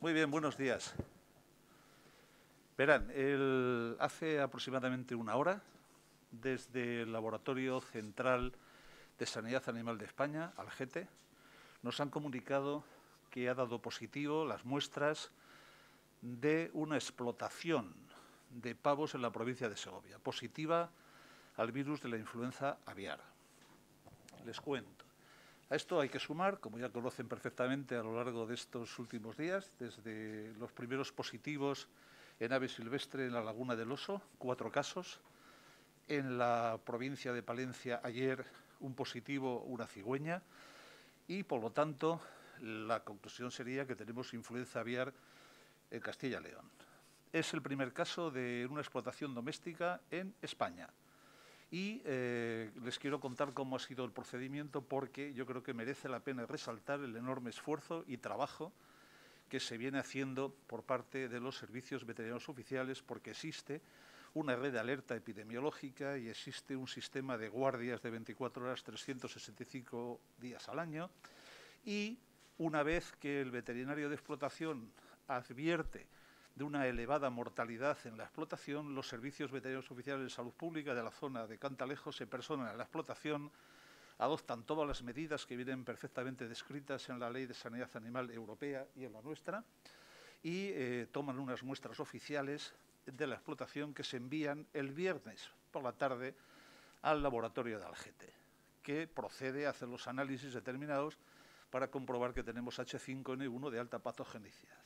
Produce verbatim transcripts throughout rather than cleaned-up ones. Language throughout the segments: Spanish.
Muy bien, buenos días. Verán, el, hace aproximadamente una hora, desde el Laboratorio Central de Sanidad Animal de España, Algete, nos han comunicado que ha dado positivo las muestras de una explotación de pavos en la provincia de Segovia, positiva al virus de la influenza aviar. Les cuento. A esto hay que sumar, como ya conocen perfectamente a lo largo de estos últimos días, desde los primeros positivos en ave silvestre en la Laguna del Oso, cuatro casos. En la provincia de Palencia ayer un positivo, una cigüeña. Y, por lo tanto, la conclusión sería que tenemos influenza aviar en Castilla y León. Es el primer caso de una explotación doméstica en España. Y eh, les quiero contar cómo ha sido el procedimiento, porque yo creo que merece la pena resaltar el enorme esfuerzo y trabajo que se viene haciendo por parte de los servicios veterinarios oficiales, porque existe una red de alerta epidemiológica y existe un sistema de guardias de veinticuatro horas, trescientos sesenta y cinco días al año. Y una vez que el veterinario de explotación advierte de una elevada mortalidad en la explotación, los servicios veterinarios oficiales de salud pública de la zona de Cantalejo se personan en la explotación, adoptan todas las medidas que vienen perfectamente descritas en la Ley de Sanidad Animal Europea y en la nuestra, y eh, toman unas muestras oficiales de la explotación que se envían el viernes por la tarde al laboratorio de Algete, que procede a hacer los análisis determinados para comprobar que tenemos H cinco N uno de alta patogenicidad.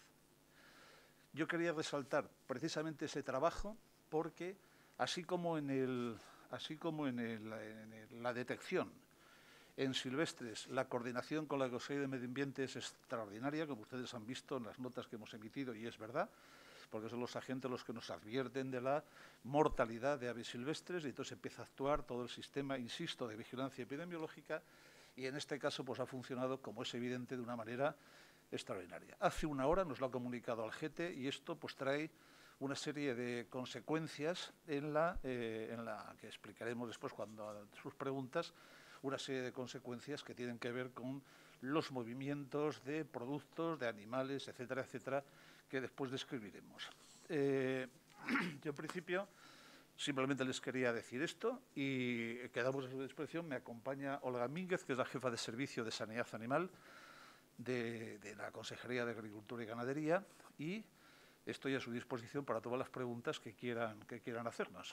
Yo quería resaltar precisamente ese trabajo porque, así como en, el, así como en, el, en el, la detección en silvestres, la coordinación con la Consejería de Medio Ambiente es extraordinaria, como ustedes han visto en las notas que hemos emitido, y es verdad, porque son los agentes los que nos advierten de la mortalidad de aves silvestres, y entonces empieza a actuar todo el sistema, insisto, de vigilancia epidemiológica, y en este caso pues ha funcionado, como es evidente, de una manera extraordinaria. Hace una hora nos lo ha comunicado Algete y esto pues trae una serie de consecuencias en la, eh, en la que explicaremos después cuando sus preguntas, una serie de consecuencias que tienen que ver con los movimientos de productos, de animales, etcétera, etcétera, que después describiremos. Eh, yo, en principio, simplemente les quería decir esto y quedamos a su disposición. Me acompaña Olga Mínguez, que es la jefa de Servicio de Sanidad Animal de, de la Consejería de Agricultura y Ganadería, y estoy a su disposición para todas las preguntas que quieran, que quieran hacernos.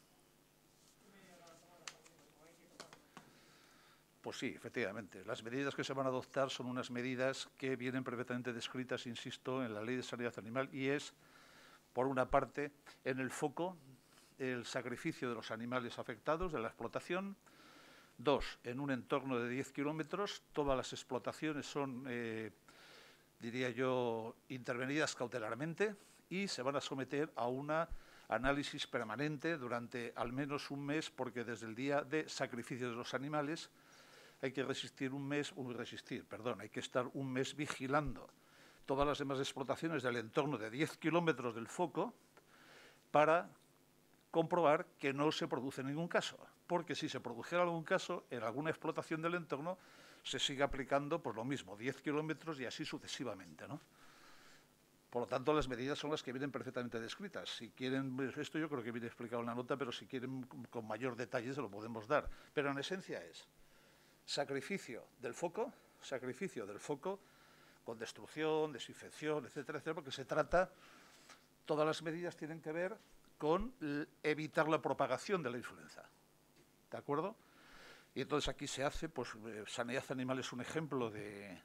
Pues sí, efectivamente. Las medidas que se van a adoptar son unas medidas que vienen perfectamente descritas, insisto, en la Ley de Sanidad Animal, y es, por una parte, en el foco, el sacrificio de los animales afectados de la explotación. Dos, en un entorno de diez kilómetros, todas las explotaciones son, eh, diría yo, intervenidas cautelarmente y se van a someter a un análisis permanente durante al menos un mes, porque desde el día de sacrificio de los animales hay que resistir un mes, un resistir, perdón, hay que estar un mes vigilando todas las demás explotaciones del entorno de diez kilómetros del foco para comprobar que no se produce ningún caso, porque si se produjera algún caso en alguna explotación del entorno se sigue aplicando pues lo mismo, diez kilómetros y así sucesivamente, ¿no? Por lo tanto, las medidas son las que vienen perfectamente descritas. Si quieren, esto yo creo que viene explicado en la nota, pero si quieren con mayor detalle se lo podemos dar. Pero en esencia es sacrificio del foco, sacrificio del foco con destrucción, desinfección, etcétera, etcétera, porque se trata, todas las medidas tienen que ver con evitar la propagación de la influenza. ¿De acuerdo? Y entonces aquí se hace, pues, eh, sanidad animal es un ejemplo de...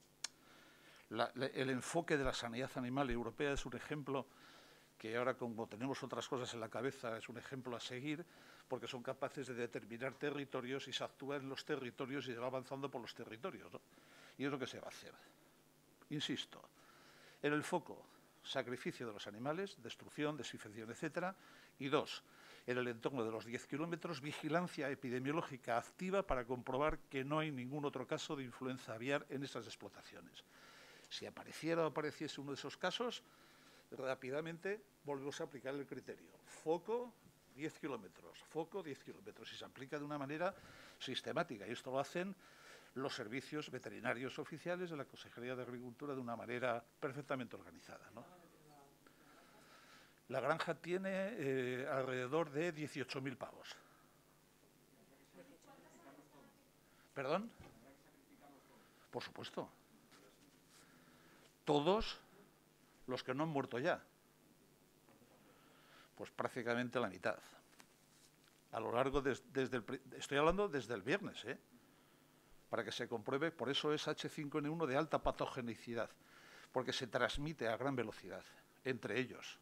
La, la, el enfoque de la sanidad animal europea es un ejemplo que ahora, como tenemos otras cosas en la cabeza, es un ejemplo a seguir, porque son capaces de determinar territorios y se actúa en los territorios y se va avanzando por los territorios, ¿no? Y es lo que se va a hacer. Insisto, en el foco, sacrificio de los animales, destrucción, desinfección, etcétera. Y dos, en el entorno de los diez kilómetros, vigilancia epidemiológica activa para comprobar que no hay ningún otro caso de influenza aviar en esas explotaciones. Si apareciera o apareciese uno de esos casos, rápidamente volvemos a aplicar el criterio. Foco, diez kilómetros, foco, diez kilómetros. Y se aplica de una manera sistemática. Y esto lo hacen los servicios veterinarios oficiales de la Consejería de Agricultura de una manera perfectamente organizada, ¿no? La granja tiene eh, alrededor de dieciocho mil pavos. ¿Perdón? Por supuesto. Todos los que no han muerto ya. Pues prácticamente la mitad. A lo largo de, desde el, estoy hablando desde el viernes, ¿eh? Para que se compruebe, por eso es H cinco N uno de alta patogenicidad, porque se transmite a gran velocidad entre ellos.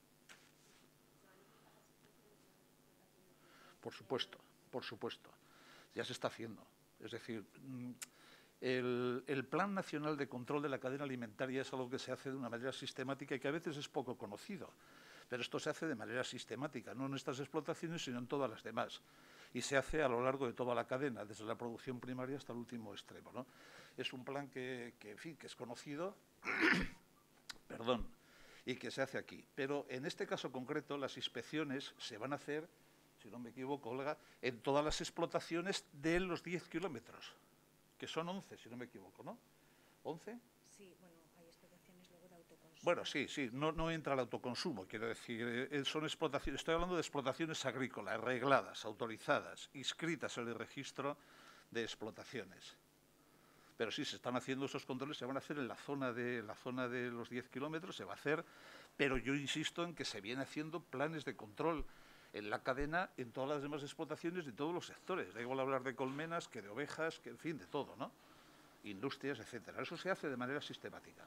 Por supuesto, por supuesto. Ya se está haciendo. Es decir, el, el Plan Nacional de Control de la Cadena Alimentaria es algo que se hace de una manera sistemática y que a veces es poco conocido. Pero esto se hace de manera sistemática, no en estas explotaciones, sino en todas las demás. Y se hace a lo largo de toda la cadena, desde la producción primaria hasta el último extremo, ¿no? Es un plan que, que en fin, que es conocido, perdón, y que se hace aquí. Pero en este caso concreto, las inspecciones se van a hacer, si no me equivoco, Olga, en todas las explotaciones de los diez kilómetros, que son once, si no me equivoco, ¿no? ¿once? Sí, bueno, hay explotaciones luego de autoconsumo. Bueno, sí, sí, no, no entra el autoconsumo, quiero decir, eh, son explotaciones, estoy hablando de explotaciones agrícolas, regladas, autorizadas, inscritas en el registro de explotaciones. Pero sí, se están haciendo esos controles, se van a hacer en la zona de, la zona de los diez kilómetros, se va a hacer, pero yo insisto en que se viene haciendo planes de control en la cadena, en todas las demás explotaciones de todos los sectores. Da igual hablar de colmenas que de ovejas, que en fin, de todo, ¿no? Industrias, etcétera. Eso se hace de manera sistemática.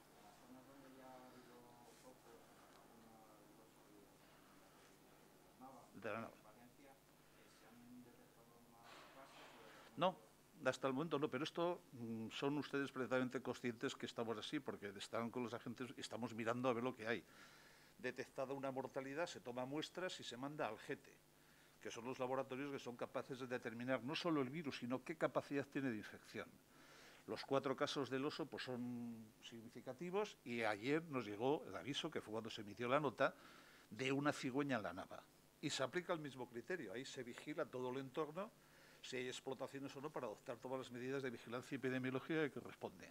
De la nava. No, hasta el momento no, pero esto mmm, son ustedes perfectamente conscientes que estamos así, porque están con los agentes y estamos mirando a ver lo que hay. Detectada una mortalidad, se toma muestras y se manda al G E T E, que son los laboratorios que son capaces de determinar no solo el virus, sino qué capacidad tiene de infección. Los cuatro casos del oso pues, son significativos y ayer nos llegó el aviso, que fue cuando se emitió la nota, de una cigüeña en la nava. Y se aplica el mismo criterio, ahí se vigila todo el entorno, si hay explotaciones o no, para adoptar todas las medidas de vigilancia epidemiológica que corresponde.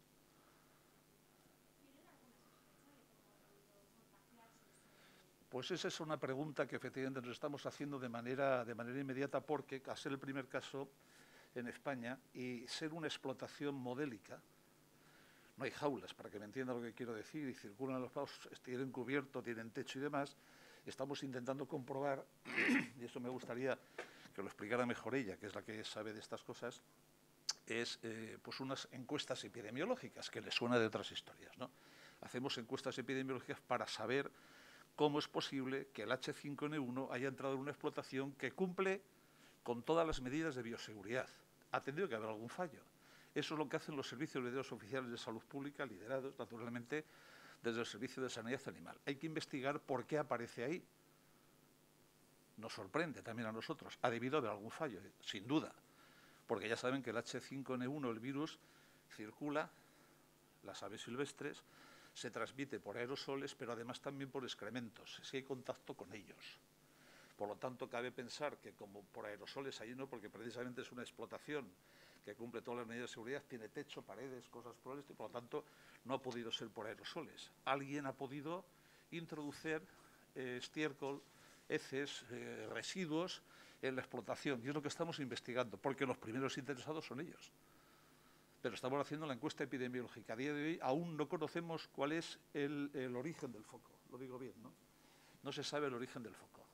Pues esa es una pregunta que efectivamente nos estamos haciendo de manera, de manera inmediata, porque al ser el primer caso en España y ser una explotación modélica, no hay jaulas, para que me entienda lo que quiero decir, y circulan los pavos, tienen cubierto, tienen techo y demás, estamos intentando comprobar, y eso me gustaría que lo explicara mejor ella, que es la que sabe de estas cosas, es eh, pues unas encuestas epidemiológicas, que le suena de otras historias, ¿no? Hacemos encuestas epidemiológicas para saber cómo es posible que el H cinco N uno haya entrado en una explotación que cumple con todas las medidas de bioseguridad. Ha tenido que haber algún fallo. Eso es lo que hacen los servicios de oficiales de salud pública, liderados, naturalmente, desde el Servicio de Sanidad Animal. Hay que investigar por qué aparece ahí. Nos sorprende también a nosotros. Ha debido haber algún fallo, sin duda, porque ya saben que el H cinco N uno, el virus, circula, las aves silvestres, se transmite por aerosoles, pero además también por excrementos, si hay contacto con ellos. Por lo tanto, cabe pensar que como por aerosoles ahí no, porque precisamente es una explotación que cumple todas las medidas de seguridad, tiene techo, paredes, cosas por el estilo, por lo tanto, no ha podido ser por aerosoles. Alguien ha podido introducir eh, estiércol, heces, eh, residuos en la explotación, y es lo que estamos investigando, porque los primeros interesados son ellos. Pero estamos haciendo la encuesta epidemiológica. A día de hoy aún no conocemos cuál es el, el origen del foco, lo digo bien, ¿no? No se sabe el origen del foco.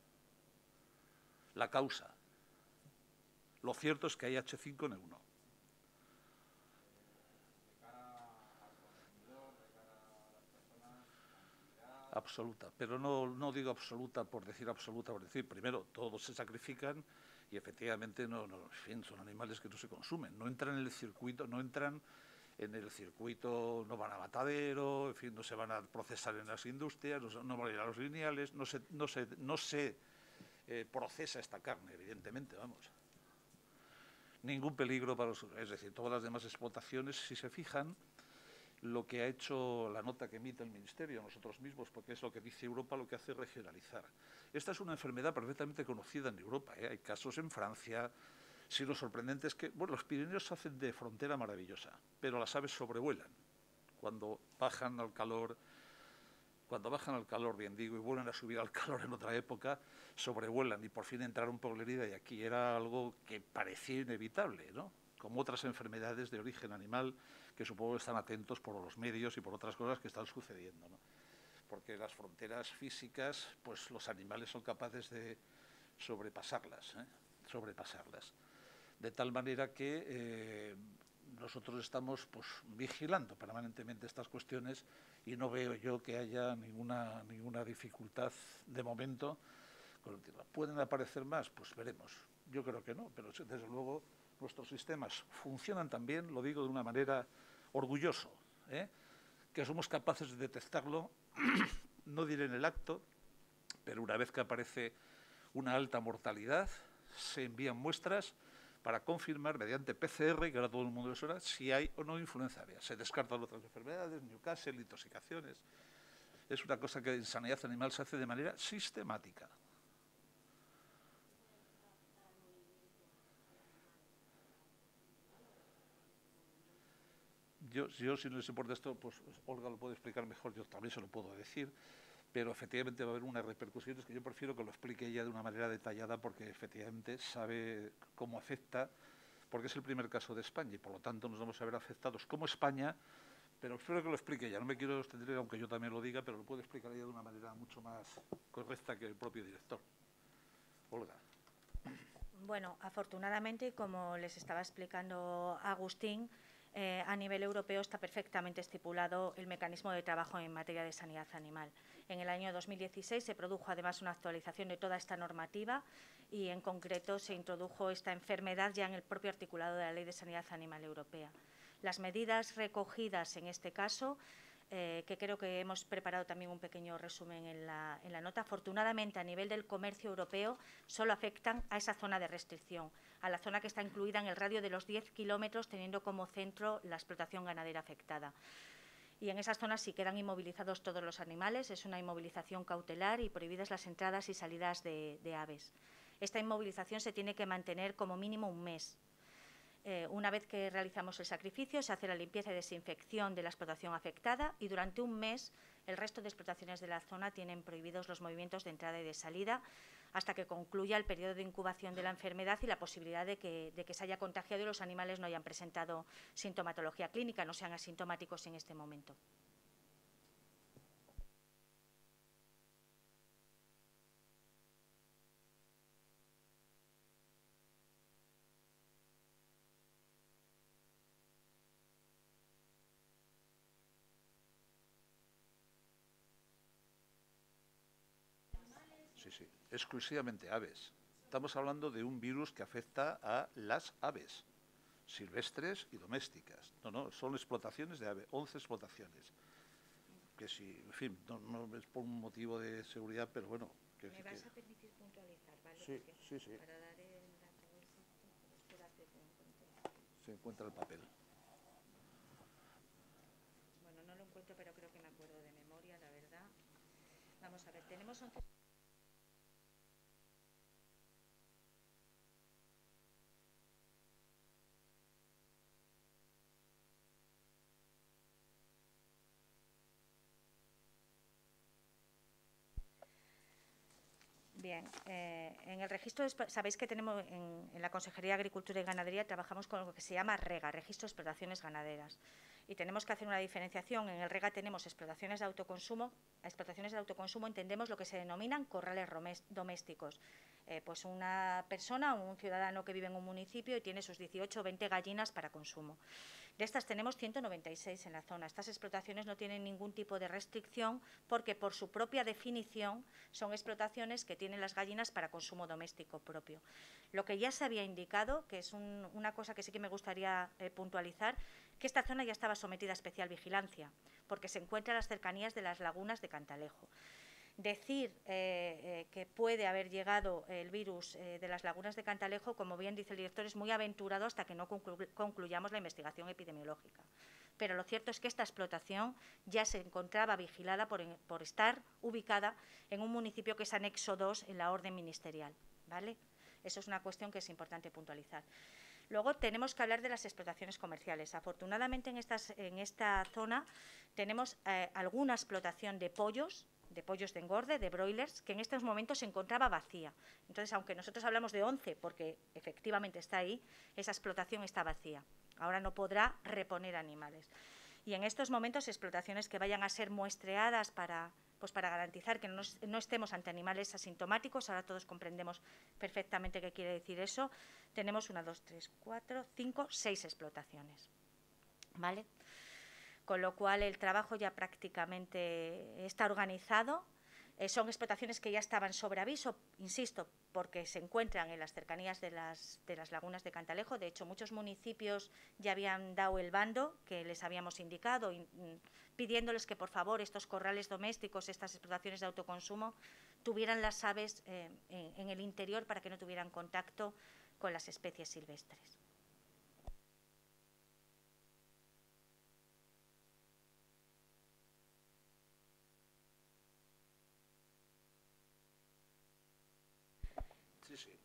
La causa. Lo cierto es que hay H cinco N uno. Absoluta, pero no, no digo absoluta por decir absoluta, por decir, primero, todos se sacrifican y efectivamente no, no, en fin, son animales que no se consumen, no entran en el circuito, no entran en el circuito, no van a matadero, en fin, no se van a procesar en las industrias, no, no van a ir a los lineales, no se, no se, no se eh, procesa esta carne, evidentemente, vamos. Ningún peligro para los... Es decir, todas las demás explotaciones, si se fijan, lo que ha hecho la nota que emite el Ministerio, nosotros mismos, porque es lo que dice Europa, lo que hace es regionalizar. Esta es una enfermedad perfectamente conocida en Europa, ¿eh? Hay casos en Francia, Sí, lo sorprendente es que, bueno, los Pirineos se hacen de frontera maravillosa, pero las aves sobrevuelan. Cuando bajan al calor, cuando bajan al calor, bien digo, y vuelven a subir al calor en otra época, sobrevuelan y por fin entraron por la herida, y aquí era algo que parecía inevitable, ¿no? Como otras enfermedades de origen animal que supongo que están atentos por los medios y por otras cosas que están sucediendo, ¿no? Porque las fronteras físicas, pues los animales son capaces de sobrepasarlas, ¿eh? sobrepasarlas. De tal manera que eh, nosotros estamos pues, vigilando permanentemente estas cuestiones y no veo yo que haya ninguna, ninguna dificultad de momento. ¿Pueden aparecer más? Pues veremos. Yo creo que no, pero desde luego nuestros sistemas funcionan también, lo digo de una manera orgulloso, ¿eh? que somos capaces de detectarlo, no diré en el acto, pero una vez que aparece una alta mortalidad, se envían muestras para confirmar mediante P C R, que ahora todo el mundo lo sabe, si hay o no influenza aviar. Se descartan otras enfermedades, Newcastle, intoxicaciones. Es una cosa que en sanidad animal se hace de manera sistemática. Yo, yo, si no les importa esto, pues Olga lo puede explicar mejor, yo también se lo puedo decir, pero efectivamente va a haber unas repercusiones que yo prefiero que lo explique ella de una manera detallada porque efectivamente sabe cómo afecta, porque es el primer caso de España y por lo tanto nos vamos a ver afectados como España, pero espero que lo explique ella. No me quiero extender, aunque yo también lo diga, pero lo puede explicar ella de una manera mucho más correcta que el propio director. Olga. Bueno, afortunadamente, como les estaba explicando Agustín, eh, a nivel europeo está perfectamente estipulado el mecanismo de trabajo en materia de sanidad animal. En el año dos mil dieciséis se produjo además una actualización de toda esta normativa y en concreto se introdujo esta enfermedad ya en el propio articulado de la Ley de Sanidad Animal Europea. Las medidas recogidas en este caso, Eh, que creo que hemos preparado también un pequeño resumen en la, en la nota, afortunadamente a nivel del comercio europeo solo afectan a esa zona de restricción, a la zona que está incluida en el radio de los diez kilómetros, teniendo como centro la explotación ganadera afectada. Y en esas zonas sí quedan inmovilizados todos los animales, es una inmovilización cautelar y prohibidas las entradas y salidas de, de aves. Esta inmovilización se tiene que mantener como mínimo un mes. Eh, una vez que realizamos el sacrificio, se hace la limpieza y desinfección de la explotación afectada y durante un mes el resto de explotaciones de la zona tienen prohibidos los movimientos de entrada y de salida hasta que concluya el periodo de incubación de la enfermedad y la posibilidad de que, de que se haya contagiado y los animales no hayan presentado sintomatología clínica, no sean asintomáticos en este momento. Sí, sí, exclusivamente aves. Estamos hablando de un virus que afecta a las aves, silvestres y domésticas. No, no, son explotaciones de aves, once explotaciones. Que si, en fin, no, no es por un motivo de seguridad, pero bueno. Que, Me que, vas a permitir puntualizar, ¿vale? Sí, Porque sí, sí. para dar el dato exacto, espérate que encuentre. Se encuentra el papel. Bueno, no lo encuentro, pero creo que me acuerdo de memoria, la verdad. Vamos a ver, tenemos once... Bien, eh, en el registro, sabéis que tenemos en, en la Consejería de Agricultura y Ganadería trabajamos con lo que se llama REGA, Registro de Explotaciones Ganaderas. Y tenemos que hacer una diferenciación. En el REGA tenemos explotaciones de autoconsumo. A explotaciones de autoconsumo entendemos lo que se denominan corrales domésticos. Eh, pues una persona o un ciudadano que vive en un municipio y tiene sus dieciocho o veinte gallinas para consumo. De estas tenemos ciento noventa y seis en la zona. Estas explotaciones no tienen ningún tipo de restricción porque por su propia definición son explotaciones que tienen las gallinas para consumo doméstico propio. Lo que ya se había indicado, que es un, una cosa que sí que me gustaría eh, puntualizar, que esta zona ya estaba sometida a especial vigilancia porque se encuentra a las cercanías de las lagunas de Cantalejo. Decir eh, eh, que puede haber llegado el virus eh, de las lagunas de Cantalejo, como bien dice el director, es muy aventurado hasta que no conclu concluyamos la investigación epidemiológica. Pero lo cierto es que esta explotación ya se encontraba vigilada por, por estar ubicada en un municipio que es anexo dos en la orden ministerial, ¿vale? Eso es una cuestión que es importante puntualizar. Luego tenemos que hablar de las explotaciones comerciales. Afortunadamente en, estas, en esta zona tenemos eh, alguna explotación de pollos, de pollos de engorde, de broilers, que en estos momentos se encontraba vacía. Entonces, aunque nosotros hablamos de once, porque efectivamente está ahí, esa explotación está vacía. Ahora no podrá reponer animales. Y en estos momentos, explotaciones que vayan a ser muestreadas para, pues para garantizar que no, no estemos ante animales asintomáticos, ahora todos comprendemos perfectamente qué quiere decir eso, tenemos una, dos, tres, cuatro, cinco, seis explotaciones. ¿Vale? Con lo cual el trabajo ya prácticamente está organizado. Eh, son explotaciones que ya estaban sobre aviso, insisto, porque se encuentran en las cercanías de las, de las lagunas de Cantalejo. De hecho, muchos municipios ya habían dado el bando que les habíamos indicado, y, mm, pidiéndoles que, por favor, estos corrales domésticos, estas explotaciones de autoconsumo, tuvieran las aves eh, en, en el interior para que no tuvieran contacto con las especies silvestres. Sí, sí.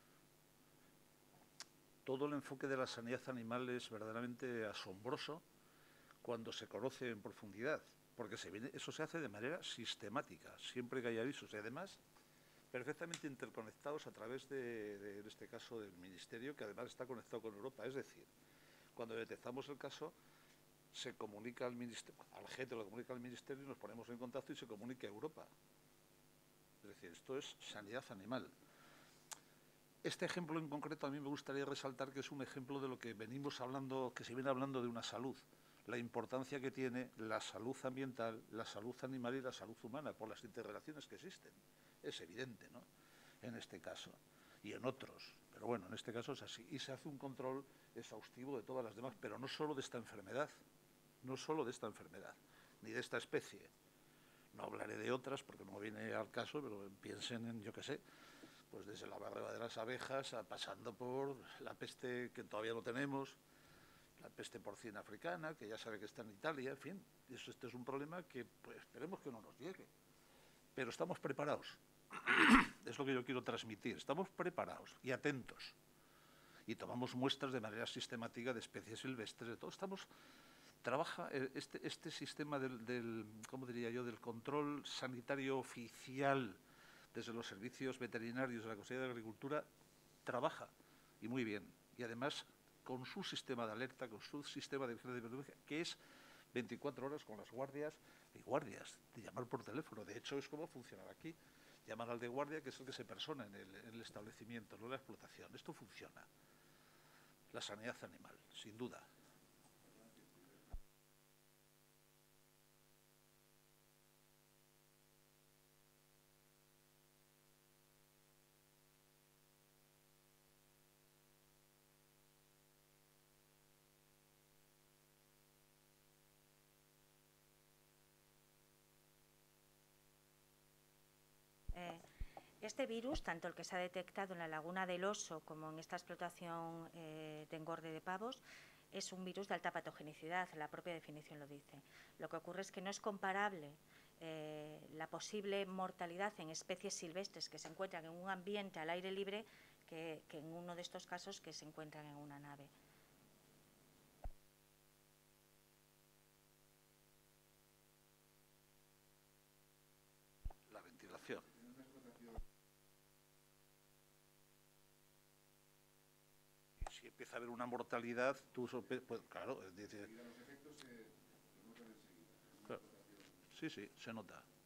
Todo el enfoque de la sanidad animal es verdaderamente asombroso cuando se conoce en profundidad, porque se viene, eso se hace de manera sistemática, siempre que hay avisos, y además perfectamente interconectados a través de, de, en este caso, del Ministerio, que además está conectado con Europa. Es decir, cuando detectamos el caso, se comunica al Ministerio, al G E T lo comunica al Ministerio y nos ponemos en contacto y se comunica a Europa. Es decir, esto es sanidad animal. Este ejemplo en concreto a mí me gustaría resaltar que es un ejemplo de lo que venimos hablando, que se viene hablando de una salud, la importancia que tiene la salud ambiental, la salud animal y la salud humana por las interrelaciones que existen. Es evidente, ¿no?, en este caso y en otros, pero bueno, en este caso es así. Y se hace un control exhaustivo de todas las demás, pero no solo de esta enfermedad, no solo de esta enfermedad, ni de esta especie. No hablaré de otras porque no viene al caso, pero piensen en, yo qué sé, pues desde la barrera de las abejas, a, pasando por la peste que todavía no tenemos, la peste porcina africana, que ya sabe que está en Italia, en fin. Eso, este es un problema que pues, esperemos que no nos llegue. Pero estamos preparados. Es lo que yo quiero transmitir. Estamos preparados y atentos. Y tomamos muestras de manera sistemática de especies silvestres, de todo. Estamos... Trabaja este, este sistema del, del, ¿cómo diría yo?, del control sanitario oficial desde los servicios veterinarios de la Consejería de Agricultura, trabaja, y muy bien. Y además, con su sistema de alerta, con su sistema de vigilancia de epidemiología, que es veinticuatro horas con las guardias, y guardias, de llamar por teléfono. De hecho, es como funcionar aquí. Llaman al de guardia, que es el que se persona en el, en el establecimiento, no en la explotación. Esto funciona. La sanidad animal, sin duda. Este virus, tanto el que se ha detectado en la Laguna del Oso como en esta explotación eh, de engorde de pavos, es un virus de alta patogenicidad, la propia definición lo dice. Lo que ocurre es que no es comparable eh, la posible mortalidad en especies silvestres que se encuentran en un ambiente al aire libre que, que en uno de estos casos que se encuentran en una nave. La ventilación. Si empieza a haber una mortalidad, tú pues, claro, es decir, claro. Sí, sí, se nota.